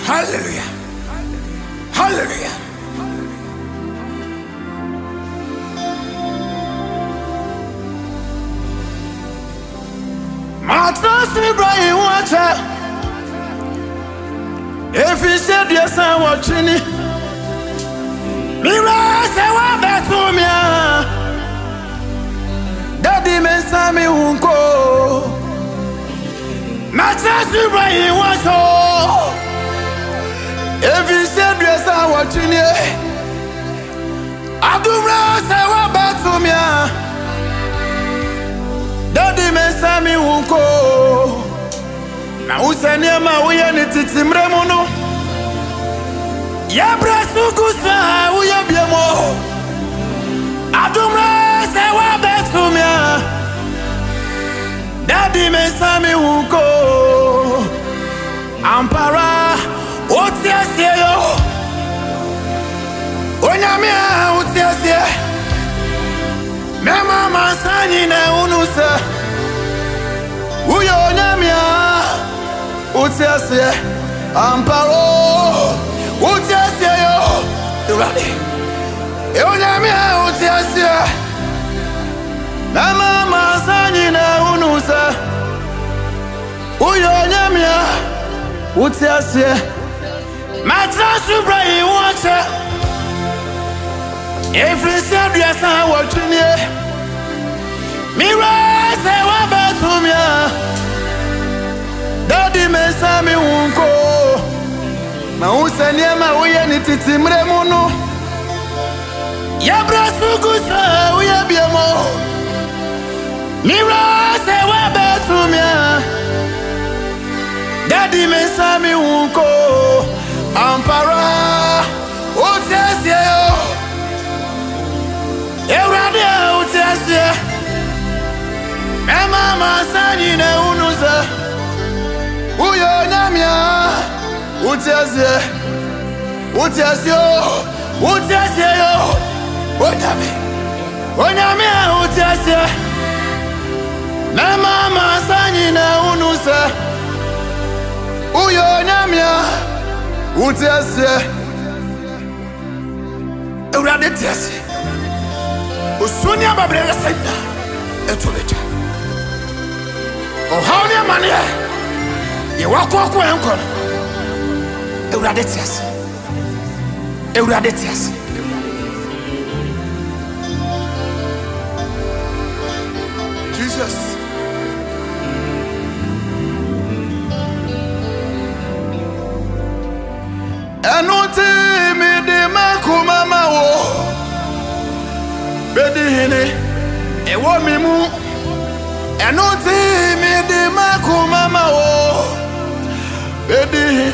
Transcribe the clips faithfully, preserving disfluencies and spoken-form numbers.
Hallelujah. Hallelujah. My trust in Brian Watcher. If he said yes, I'm watching it. Mira, say what back to me. Daddy, me Sammy Unko. My trust in Brian Watcher. If he said yes, I'm watching it. I do not say what back to me. Daddy, me Sammy Unko. Na usania mauya ni titimre mono. Ya brasuku sa uya biemo. Adumra se wa betumia. Daddy me Sammy Unko. Ampara otiasie yo. Onyamia otiasie. Mema masani na unusa. Uyo onyamia Utiasie, Amparo, Utiasie yo, Durani. Eonyamia Utiasie, Mama Masani na unusa. Uyo onyamia Utiasie, Matra subra yi wacha. Every Saturday I watching ye. Mira se wa betumia. Daddy me Sammy Unko. Ma usania ma uye ni titimre mono. Ya brasuku sa uye biemo. Mira se wa betumia. Daddy me Sammy Unko. Ampara utiasie yo. Eurade utiasie. Mema masani ne unusa. Uyo nyamia Utiasie Utiasie Utiasie yo Onyami Onyamia Utiasie Mema masani na unusa. Uyo nyamia Utiasie Eurade tiasie Usunia babrele senda Etuleja Ohaunia mania Ye wako wako yankon. Eurade tiasi. Eurade tiasi. Jesus. Enuti mi di makuma mawo. Bedi hini. Ewo mimu. Enuti mi di makuma mawo. Bedi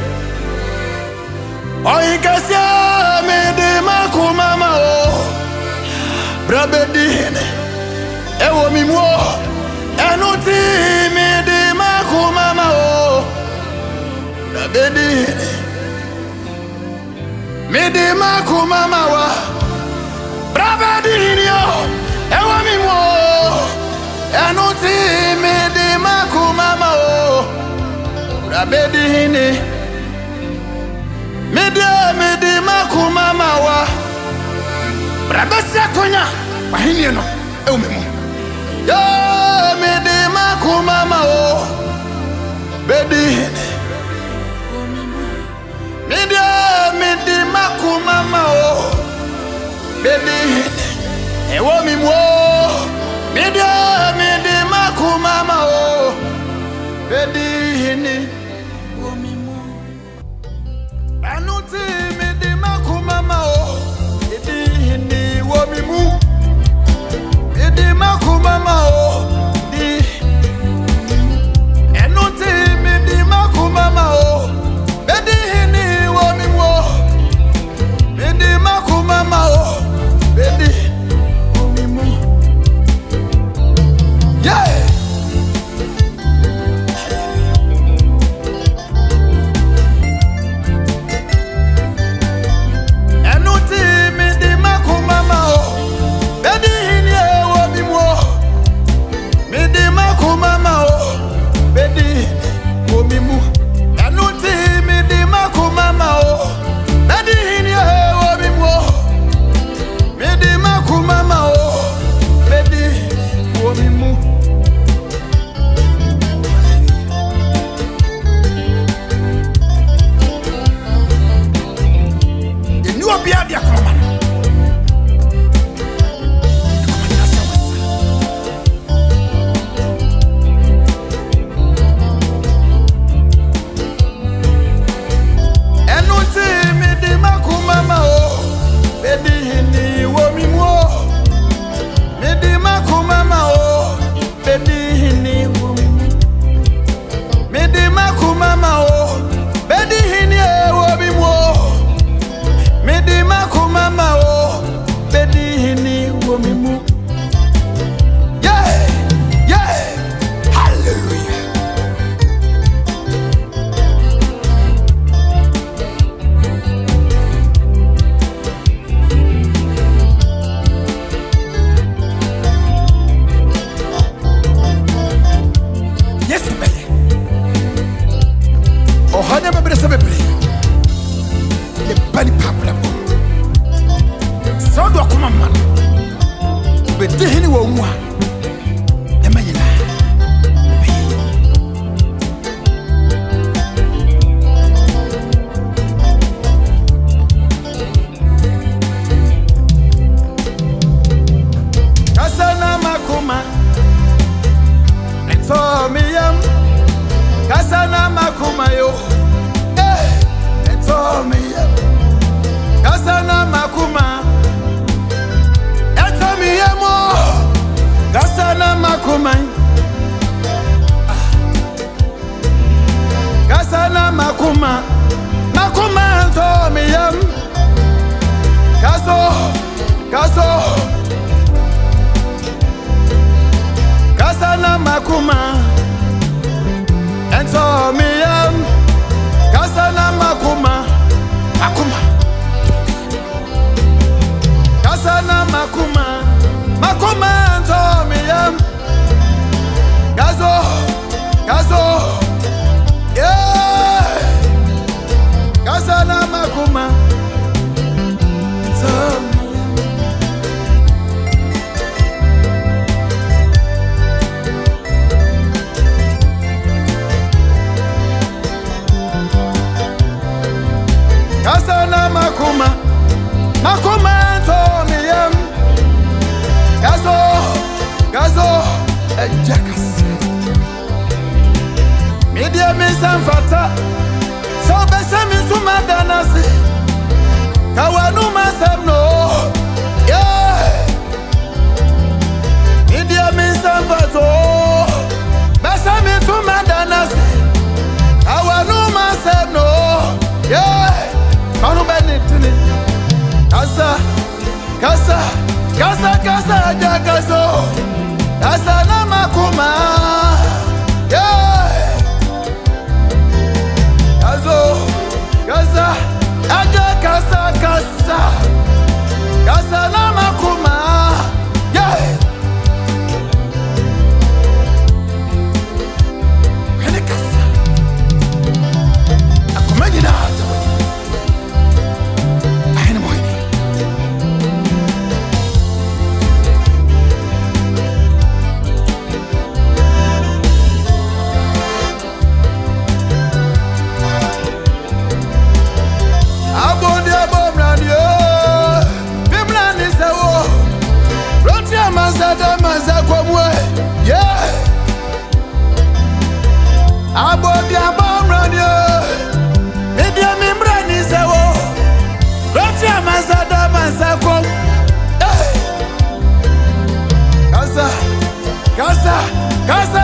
Oikasia me de makumama o Brabedi Ewo mimwo Enuti me de makumama o Brabedi Me de makumama wa Brabedi yo Ewo mimwo Enuti me de makumama o Brabedi Media medi makumama wa Brabesia konya Wahini no Eumemu Ya medi makumama o Bedi Media medi makumama o Bedi Ewo mimwo Media medi makumama o Bedi Anuti me de makumama o Edi hindi wo mimu Me de makumama o Di Kasana makuma yo. Eh, and told me. Kasana makuma. And told me mo. Kasana makuma. Kasana makuma. Makuma and told me yam. Kaso, kaso. Kasana makuma. And so me am Kasana makuma Makuma Kasana makuma Makuma and so me am Gazo Gazo Yeah Kasana makuma So Kasana makuma, makuma to me yam. Gazo, gazo, a jackass. Media miss and fata. So besame to madanasi. Kawanu masam no. Yeah. Media miss and fata. Besame to madanasi. Kawanu masam no. Yeah. Kanu benitini, kasa, kasa, kasa, kasa, jakaso, kasa na makuma, yeah. Kaso, kasa, aja kasa, kasa, kasa na makuma, yeah. Kene kasa, akumagina. Yeah, Abodi abamrani, media membrani sewo. Roti amazada mazako. Kasa, kasa, kasa.